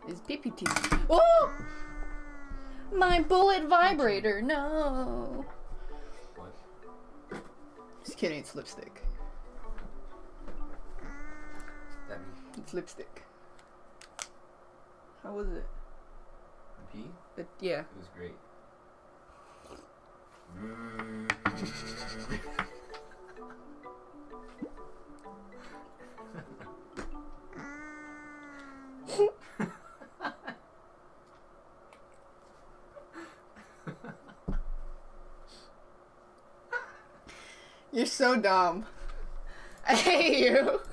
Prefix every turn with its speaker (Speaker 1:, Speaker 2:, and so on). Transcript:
Speaker 1: Is PPT. Oh! My bullet vibrator, no!
Speaker 2: What?
Speaker 1: Just kidding, it's lipstick.
Speaker 2: That mean
Speaker 1: It's lipstick. How was it?
Speaker 2: the pee?
Speaker 1: Yeah.
Speaker 2: It was great.
Speaker 1: You're so dumb. I hate you.